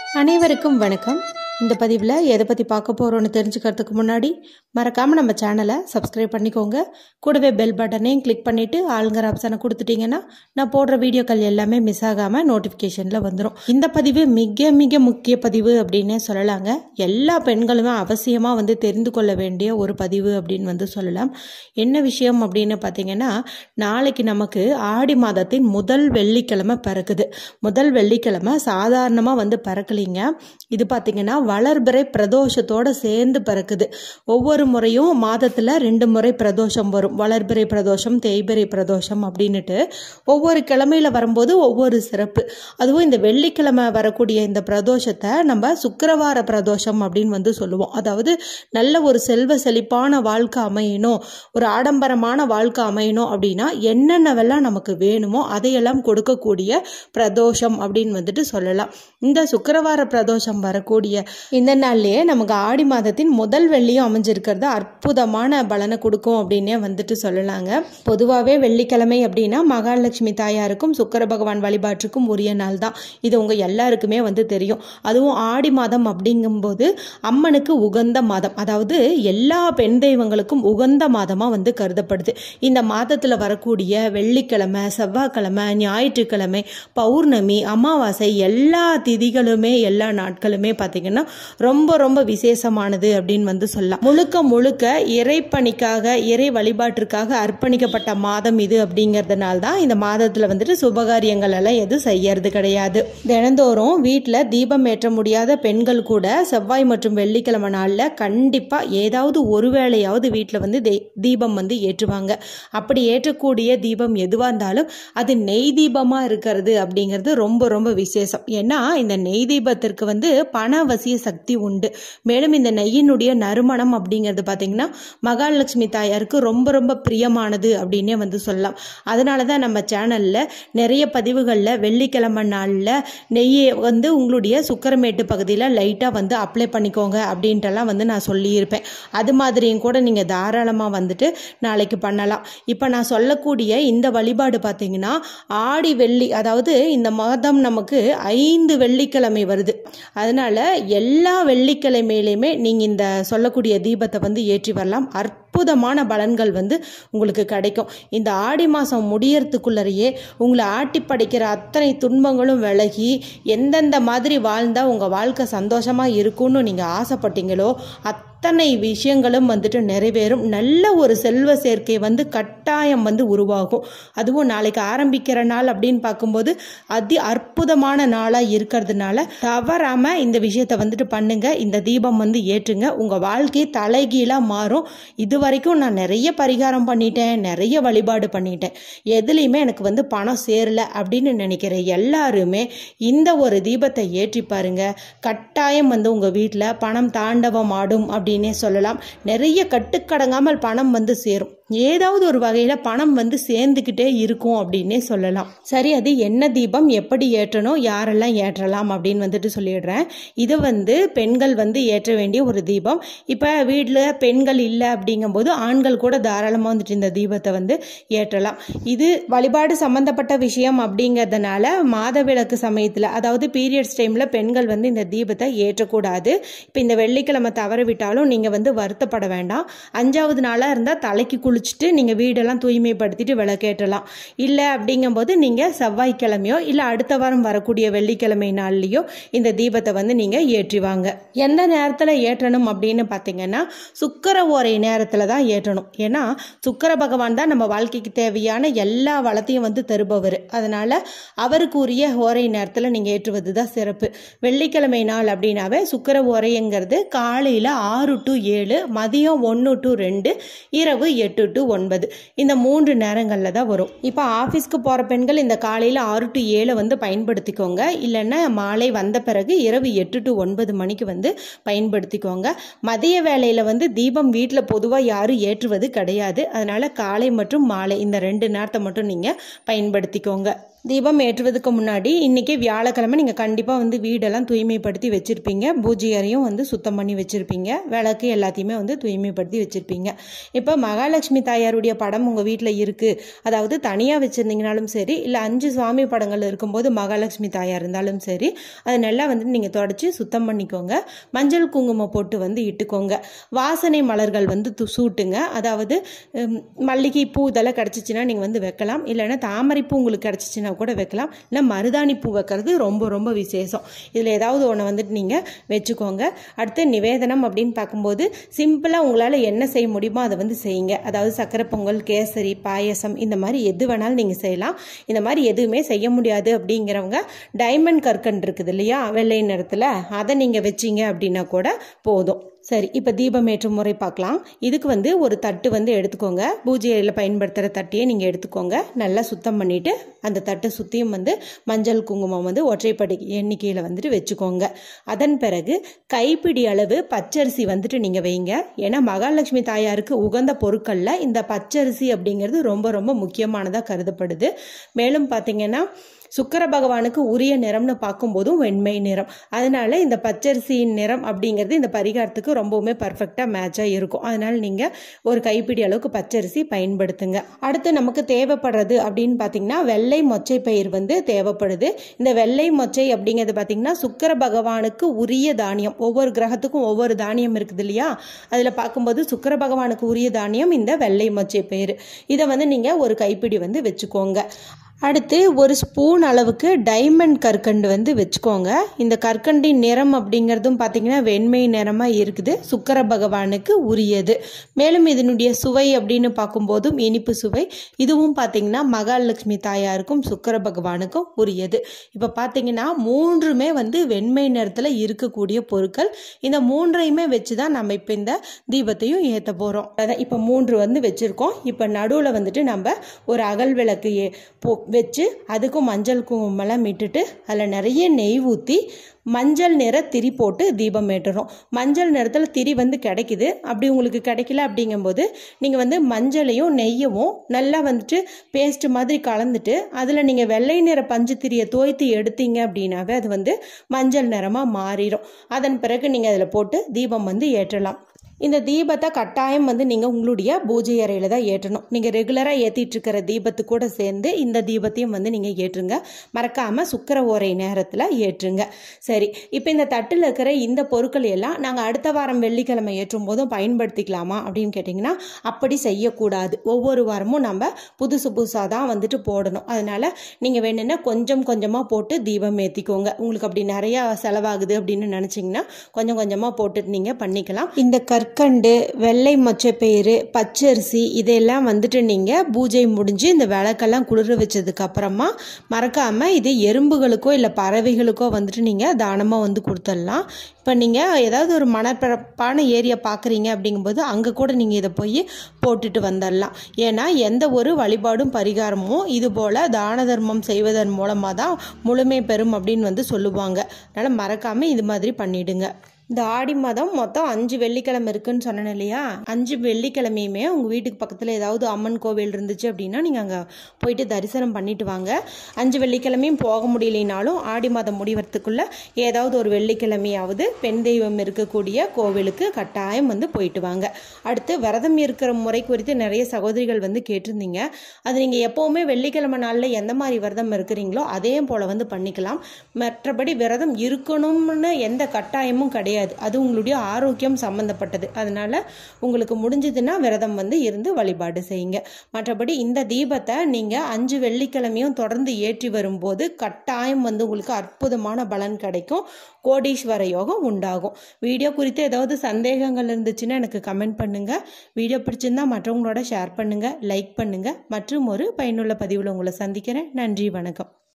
அனைவருக்கும் வணக்கம். இந்த பதிவில் எதை பற்றி பார்க்க போகிறோன்னு தெரிஞ்சுக்கிறதுக்கு முன்னாடி மறக்காமல் நம்ம சேனலை சப்ஸ்கிரைப் பண்ணிக்கோங்க. கூடவே பெல் பட்டனையும் கிளிக் பண்ணிவிட்டு ஆளுங்கிற ஆப்ஷனை கொடுத்துட்டிங்கன்னா நான் போடுற வீடியோக்கள் எல்லாமே மிஸ் ஆகாமல் நோட்டிஃபிகேஷனில் வந்துடும். இந்த பதிவு மிக மிக முக்கிய பதிவு அப்படின்னே சொல்லலாங்க. எல்லா பெண்களுமே அவசியமாக தெரிந்து கொள்ள வேண்டிய ஒரு பதிவு அப்படின்னு சொல்லலாம். என்ன விஷயம் அப்படின்னு பார்த்தீங்கன்னா, நாளைக்கு நமக்கு ஆடி மாதத்தின் முதல் வெள்ளிக்கிழமை பிறக்குது. முதல் வெள்ளிக்கிழமை சாதாரணமாக பிறக்கலிங்க. இது பார்த்தீங்கன்னா வளர்பிறை பிரதோஷத்தோட சேர்ந்து பிறக்குது. ஒவ்வொரு முறையும் மாதத்தில் 2 முறை பிரதோஷம் வரும். வளர்பிறை பிரதோஷம், தேய்பிறை பிரதோஷம் அப்படின்னுட்டு ஒவ்வொரு கிழமையில வரும்போது ஒவ்வொரு சிறப்பு. அதுவும் இந்த வெள்ளிக்கிழமை வரக்கூடிய இந்த பிரதோஷத்தை நம்ம சுக்கிரவார பிரதோஷம் அப்படின்னு சொல்லுவோம். அதாவது நல்ல ஒரு செல்வ செழிப்பான வாழ்க்கை அமையணும், ஒரு ஆடம்பரமான வாழ்க்கை அமையணும் அப்படின்னா என்னென்னவெல்லாம் நமக்கு வேணுமோ அதையெல்லாம் கொடுக்கக்கூடிய பிரதோஷம் அப்படின்னு சொல்லலாம். இந்த சுக்கிரவார பிரதோஷம் வரக்கூடிய இந்த நாள்லயே நமக்கு ஆடி மாதத்தின் முதல் வெள்ளியும் அமைஞ்சிருக்கிறது அற்புதமான பலனை கொடுக்கும் அப்படின்னே சொல்லலாங்க. பொதுவாகவே வெள்ளிக்கிழமை அப்படின்னா மகாலட்சுமி தாயாருக்கும் சுக்கிர பகவான் வழிபாட்டுக்கும் உரிய நாள் தான். இது உங்க எல்லாருக்குமே தெரியும். அதுவும் ஆடி மாதம் அப்படிங்கும்போது அம்மனுக்கு உகந்த மாதம், அதாவது எல்லா பெண் தெய்வங்களுக்கும் உகந்த மாதமா கருதப்படுது. இந்த மாதத்துல வரக்கூடிய வெள்ளிக்கிழமை, செவ்வாய்க்கிழமை, ஞாயிற்றுக்கிழமை, பௌர்ணமி, அமாவாசை எல்லா திதிகளுமே எல்லா நாட்களுமே பார்த்தீங்கன்னா ரொம்ப ரொம்ப விசேஷமானது அப்படின்னு சொல்லலாம். முழுக்க முழுக்க இறைப்பணிக்காக, இறை வழிபாட்டிற்காக அர்ப்பணிக்கப்பட்ட மாதம் இது அப்படிங்கிறதுனால தான் இந்த மாதத்துல சுபகாரியங்கள் எல்லாம் எதுவும் செய்யறது கிடையாது. தினந்தோறும் வீட்டில் தீபம் ஏற்ற முடியாத பெண்கள் கூட செவ்வாய் மற்றும் வெள்ளிக்கிழமை நாளில் கண்டிப்பா ஏதாவது ஒரு வேளையாவது வீட்டில் தீபம் ஏற்றுவாங்க. அப்படி ஏற்றக்கூடிய தீபம் எதுவாக இருந்தாலும் அது நெய் தீபமா இருக்கிறது அப்படிங்கிறது ரொம்ப ரொம்ப விசேஷம். ஏன்னா இந்த நெய் தீபத்திற்கு பணவசிய சக்தி உண்டு. மேலும் இந்த நெய்யினுடைய நறுமணம் அப்படிங்கிறது பார்த்தீங்கன்னா மகாலட்சுமி தாயாருக்கு ரொம்ப ரொம்ப பிரியமானது அப்படின்னே சொல்லலாம். அதனால தான் நம்ம சேனல்ல நிறைய பதிவுகளில் வெள்ளிக்கிழமை நாளில் நெய்யை உங்களுடைய சுக்கரமேட்டு பகுதியில் லைட்டாக அப்ளை பண்ணிக்கோங்க அப்படின்ட்டுலாம் நான் சொல்லியிருப்பேன். அது மாதிரியும் கூட நீங்கள் தாராளமாக நாளைக்கு பண்ணலாம். இப்போ நான் சொல்லக்கூடிய இந்த வழிபாடு பார்த்தீங்கன்னா ஆடி வெள்ளி, அதாவது இந்த மாதம் நமக்கு 5 வெள்ளிக்கிழமை வருது. அதனால எல்லா வெள்ளிக்கிழமையிலுமே நீங்க இந்த சொல்லக்கூடிய தீபத்தை ஏற்றி வரலாம். அற்புதமான பலன்கள் உங்களுக்கு கிடைக்கும். இந்த ஆடி மாதம் முடியறதுக்குள்ளரையே உங்களை ஆட்டி படைக்கிற அத்தனை துன்பங்களும் விலகி எந்தெந்த மாதிரி வாழ்ந்தா உங்க வாழ்க்கை சந்தோஷமா இருக்கும்னு நீங்க ஆசைப்பட்டீங்களோ அத்தனை விஷயங்களும் நிறைவேறும். நல்ல ஒரு செல்வ சேர்க்கை கட்டாயம் உருவாகும். அதுவும் நாளைக்கு ஆரம்பிக்கிற நாள் அப்படின்னு பார்க்கும்போது அதி அற்புதமான நாளா இருக்கிறதுனால தவறாம இந்த விஷயத்தை பண்ணுங்க. இந்த தீபம் ஏற்றுங்க. உங்க வாழ்க்கை தலைகீழா மாறும். இதுவரைக்கும் நான் நிறைய பரிகாரம் பண்ணிட்டேன், நிறைய வழிபாடு பண்ணிட்டேன், எதுலையுமே எனக்கு பணம் சேரல அப்படின்னு நினைக்கிற எல்லாருமே இந்த ஒரு தீபத்தை ஏற்றி பாருங்க. கட்டாயம் உங்க வீட்டில் பணம் தாண்டவம் ஆடும் அப்படின்னே சொல்லலாம். நிறைய கட்டுக்கடங்காமல் பணம் சேரும். ஏதாவது ஒரு வகையில பணம் சேர்ந்துக்கிட்டே இருக்கும் அப்படின்னே சொல்லலாம். சரி, அது என்ன தீபம், எப்படி ஏற்றணும், யாரெல்லாம் ஏற்றலாம் அப்படின்னு சொல்லிடுறேன். இது பெண்கள் ஏற்ற வேண்டிய ஒரு தீபம். இப்ப வீட்டுல பெண்கள் இல்லை அப்படிங்கும்போது ஆண்கள் கூட தாராளமா இந்த தீபத்தை ஏற்றலாம். இது வழிபாடு சம்பந்தப்பட்ட விஷயம் அப்படிங்கிறதுனால மாதவிலக்கு சமயத்துல, அதாவது பீரியட்ஸ் டைம்ல பெண்கள் இந்த தீபத்தை ஏற்றக்கூடாது. இப்ப இந்த வெள்ளிக்கிழமை தவற விட்டாலும் நீங்க வருத்தப்பட வேண்டாம். 5வது நாளா இருந்தா தலைக்கு குளிச்சுட்டு நீங்க வீடெல்லாம் தூய்மைப்படுத்திட்டு விளக்கேற்றலாம். இல்ல அப்படிங்கும்போது நீங்க செவ்வாய்க்கிழமையோ இல்ல அடுத்த வாரம் வரக்கூடிய வெள்ளிக்கிழமை நாள்லயோ இந்த தீபத்தை நீங்க ஏற்றிவாங்க. எந்த நேரத்துல ஏற்றணும் அப்படின்னு பாத்தீங்கன்னா சுக்கிர ஓரை நேரத்துல தான் ஏற்றணும். ஏன்னா சுக்கிர பகவான் தான் நம்ம வாழ்க்கைக்கு தேவையான எல்லா வளத்தையும் தருபவர். அதனால அவருக்கு உரிய ஓரை நேரத்துல நீங்க ஏற்றுவதுதான் சிறப்பு. வெள்ளிக்கிழமை நாள் அப்படின்னாவே சுக்கிர ஓரைங்கிறது காலையில 6 to 7, மதியம் 1 to 2, இரவு 8 to 9 இந்த 3 நேரங்கள்ல தான் வரும். இப்போ ஆபீஸ்க்கு போற பெண்கள் இந்த காலையில 6 to 7 பயன்படுத்திக்கோங்க. இல்லைன்னா மாலை வந்த பிறகு இரவு 8 to 9 மணிக்கு பயன்படுத்திக்கோங்க. மதிய வேளையில தீபம் வீட்டில் பொதுவா யாரும் ஏற்றுவது கிடையாது. அதனால காலை மற்றும் மாலை இந்த 2 நேரத்தை மட்டும் நீங்க பயன்படுத்திக்கோங்க. தீபம் ஏற்றுவதற்கு முன்னாடி இன்னைக்கு வியாழக்கிழமை நீங்க கண்டிப்பா வீடெல்லாம் தூய்மைப்படுத்தி வச்சிருப்பீங்க. பூஜை அறையும் சுத்தம் பண்ணி வச்சிருப்பீங்க. விளக்கு எல்லாத்தையுமே தூய்மைப்படுத்தி வச்சிருப்பீங்க. இப்போ மகாலட்சுமி மகாலட்சுமி தாயாருடைய படம் உங்கள் வீட்டில் இருக்குது, அதாவது தனியாக வச்சுருந்தீங்கனாலும் சரி, இல்லை 5 சுவாமி படங்கள் இருக்கும்போது மகாலட்சுமி தாயார் இருந்தாலும் சரி, அதை நல்லா வந்து நீங்கள் தொடச்சி சுத்தம் பண்ணிக்கோங்க. மஞ்சள் குங்குமம் போட்டு வந்து இட்டுக்கோங்க. வாசனை மலர்கள் வந்து சூட்டுங்க. அதாவது மல்லிகை பூ இதெல்லாம் கிடச்சிச்சின்னா நீங்கள் வந்து வைக்கலாம், இல்லைன்னா தாமரை பூ உங்களுக்கு கிடச்சிச்சின்னா கூட வைக்கலாம், இல்லை மருதாணி பூ வைக்கிறது ரொம்ப ரொம்ப விசேஷம். இதில் ஏதாவது ஒன்று வந்துட்டு நீங்கள் வச்சுக்கோங்க. அடுத்து நிவேதனம் அப்படின்னு பார்க்கும்போது சிம்பிளாக உங்களால் என்ன செய்ய முடியுமோ அதை வந்து செய்யுங்க. அதாவது சக்கரை பொங்கல், கேசரி, பாயசம் இந்த மாதிரி எது வேணாலும் நீங்கள் செய்யலாம். இந்த மாதிரி எதுவுமே செய்ய முடியாது அப்படிங்கிறவங்க டைமண்ட் கற்கண்டு இருக்குது இல்லையா, வெள்ளை நிறத்தில், அதை நீங்கள் வச்சிங்க அப்படின்னா கூட போதும். சரி, இப்போ தீபம் ஏற்றும் முறை பார்க்கலாம். இதுக்கு வந்து ஒரு தட்டு வந்து எடுத்துக்கோங்க. பூஜை அறையில் பயன்படுத்துகிற தட்டையே நீங்கள் எடுத்துக்கோங்க. நல்லா சுத்தம் பண்ணிவிட்டு அந்த தட்டை சுற்றியும் வந்து மஞ்சள் குங்குமம் வந்து ஒற்றைப்படி எண்ணிக்கையில் வந்துட்டு வச்சுக்கோங்க. அதன் பிறகு கைப்பிடி அளவு பச்சரிசி வந்துட்டு நீங்கள் வைங்க. ஏன்னா மகாலட்சுமி தாயாருக்கு உகந்த பொருட்களில் இந்த பச்சரிசி அப்படிங்கிறது ரொம்ப ரொம்ப முக்கியமானதாக கருதப்படுது. மேலும் பார்த்தீங்கன்னா சுக்கிர பகவானுக்கு உரிய நிறம்னு பார்க்கும்போதும் வெண்மை நிறம். அதனால இந்த பச்சரிசியின் நிறம் அப்படிங்கிறது இந்த பரிகாரத்துக்கு ரொம்பவுமே பர்ஃபெக்டாக மேட்சாக இருக்கும். அதனால நீங்கள் ஒரு கைப்பிடி அளவுக்கு பச்சரிசி பயன்படுத்துங்க. அடுத்து நமக்கு தேவைப்படுறது அப்படின்னு பார்த்தீங்கன்னா வெள்ளை மொச்சை பயிர் வந்து தேவைப்படுது. இந்த வெள்ளை மொச்சை அப்படிங்கிறது பார்த்தீங்கன்னா சுக்கிர பகவானுக்கு உரிய தானியம். ஒவ்வொரு கிரகத்துக்கும் ஒவ்வொரு தானியம் இருக்குது இல்லையா, அதில் பார்க்கும்போது சுக்கிர பகவானுக்கு உரிய தானியம் இந்த வெள்ளை மொச்சை பயிர். இதை வந்து நீங்கள் ஒரு கைப்பிடி வந்து வச்சுக்கோங்க. அடுத்து ஒரு ஸ்பூன் அளவுக்கு டைமண்ட் கற்கண்டு வந்து வச்சுக்கோங்க. இந்த கற்கண்டின் நிறம் அப்படிங்கிறதும் பார்த்தீங்கன்னா வெண்மை நிறமாக இருக்குது, சுக்கிர பகவானுக்கு உரியது. மேலும் இதனுடைய சுவை அப்படின்னு பார்க்கும்போதும் இனிப்பு சுவை. இதுவும் பார்த்தீங்கன்னா மகாலட்சுமி தாயாருக்கும் சுக்கிர பகவானுக்கும் உரியது. இப்போ பார்த்தீங்கன்னா 3மே வந்து வெண்மை நிறத்தில் இருக்கக்கூடிய பொருட்கள். இந்த 3ஐயுமே வச்சு தான் நம்ம இப்போ இந்த தீபத்தையும் ஏற்ற போகிறோம். அதான் இப்போ 3 வந்து வச்சுருக்கோம். இப்போ நடுவில் வந்துட்டு நம்ம ஒரு அகல் விளக்கு வச்சு அதுக்கும் மஞ்சள் குங்குமம்லாம் இட்டுட்டு அதில் நிறைய நெய் ஊற்றி மஞ்சள் நிற திரி போட்டு தீபம் ஏற்றுறோம். மஞ்சள் நிறத்தில் திரி வந்து கிடைக்குது. அப்படி உங்களுக்கு கிடைக்கல அப்படிங்கும்போது நீங்கள் வந்து மஞ்சளையும் நெய்யவும் நல்லா வந்துட்டு பேஸ்ட் மாதிரி கலந்துட்டு அதில் நீங்கள் வெள்ளை நிற பஞ்சு திரியை தோய்த்து எடுத்தீங்க அப்படின்னாவே அது வந்து மஞ்சள் நிறமாக மாறிடும். அதன் பிறகு நீங்கள் அதில் போட்டு தீபம் வந்து ஏற்றலாம். இந்த தீபத்தை கட்டாயம் வந்து நீங்கள் உங்களுடைய பூஜை அறையில் தான் ஏற்றணும். நீங்கள் ரெகுலராக ஏற்றிட்டு இருக்கிற தீபத்து கூட சேர்ந்து இந்த தீபத்தையும் வந்து நீங்கள் ஏற்றுங்க. மறக்காமல் சுக்கிர ஓரை நேரத்தில் ஏற்றுங்க. சரி, இப்போ இந்த தட்டில் இருக்கிற இந்த பொருட்கள் எல்லாம் நாங்கள் அடுத்த வாரம் வெள்ளிக்கிழமை ஏற்றும் போதும் பயன்படுத்திக்கலாமா அப்படின்னு கேட்டிங்கன்னா அப்படி செய்யக்கூடாது. ஒவ்வொரு வாரமும் நம்ம புதுசு புதுசாக தான் வந்துட்டு போடணும். அதனால் நீங்கள் வேணும்னா கொஞ்சம் கொஞ்சமாக போட்டு தீபம் ஏற்றிக்கோங்க. உங்களுக்கு அப்படி நிறையா செலவாகுது அப்படின்னு நினச்சிங்கன்னா கொஞ்சம் கொஞ்சமாக போட்டுட்டு நீங்கள் பண்ணிக்கலாம். இந்த கற்கண்டு, வெள்ளை மொச்சப்பயிறு, பச்சரிசி இதெல்லாம் வந்துட்டு நீங்கள் பூஜை முடிஞ்சு இந்த விளக்கெல்லாம் குளிர வச்சதுக்கு அப்புறமா மறக்காமல் இது எறும்புகளுக்கோ இல்லை பறவைகளுக்கோ வந்துட்டு நீங்கள் தானமாக வந்து கொடுத்துடலாம். இப்போ நீங்கள் ஏதாவது ஒரு மணற்பரப்பான ஏரியா பார்க்குறீங்க அப்படிங்கும்போது அங்கே கூட நீங்கள் இதை போய் போட்டுட்டு வந்துடலாம். ஏன்னா எந்த ஒரு வழிபாடும் பரிகாரமும் இது போல் தான தர்மம் செய்வதன் மூலமாக தான் முழுமை பெறும் அப்படின்னு வந்து சொல்லுவாங்க. அதனால் மறக்காமல் இது மாதிரி பண்ணிவிடுங்க. இந்த ஆடி மாதம் மொத்தம் 5 வெள்ளிக்கிழமை இருக்குன்னு சொன்னேன் இல்லையா, 5 வெள்ளிக்கிழமையுமே உங்கள் வீட்டுக்கு பக்கத்தில் ஏதாவது அம்மன் கோவில் இருந்துச்சு அப்படின்னா நீங்கள் அங்கே போயிட்டு தரிசனம் பண்ணிட்டு வாங்க. 5 வெள்ளிக்கிழமையும் போக முடியலைனாலும் ஆடி மாதம் முடிவதுக்குள்ளே ஏதாவது ஒரு வெள்ளிக்கிழமையாவது பெண் தெய்வம் இருக்கக்கூடிய கோவிலுக்கு கட்டாயம் வந்து போயிட்டு வாங்க. அடுத்து விரதம் இருக்கிற முறை குறித்து நிறைய சகோதரிகள் வந்து கேட்டிருந்தீங்க. அது நீங்கள் எப்போவுமே வெள்ளிக்கிழமை நாளில் எந்த மாதிரி விரதம் இருக்கிறீங்களோ அதே போல் வந்து பண்ணிக்கலாம். மற்றபடி விரதம் இருக்கணும்னு எந்த கட்டாயமும் கிடையாது. அது உங்களுடைய ஆரோக்கியம் சம்பந்தப்பட்டது. அதனால உங்களுக்கு முடிஞ்சதுன்னா விரதம் வந்து இருந்து வழிபாடு செய்யுங்க. மற்றபடி இந்த தீபத்தை நீங்க 5 வெள்ளிக்கிழமையும் தொடர்ந்து ஏற்றி வரும்போது கட்டாயம் வந்து உங்களுக்கு அற்புதமான பலன் கிடைக்கும். கோடீஸ்வர யோகம் உண்டாகும். வீடியோ குறித்து ஏதாவது சந்தேகங்கள் இருந்துச்சுன்னா எனக்கு கமெண்ட் பண்ணுங்க. வீடியோ பிடிச்சிருந்தா மற்றவங்களோட ஷேர் பண்ணுங்க, லைக் பண்ணுங்க. மற்றும் ஒரு பயனுள்ள பதிவில் உங்களை சந்திக்கிறேன். நன்றி, வணக்கம்.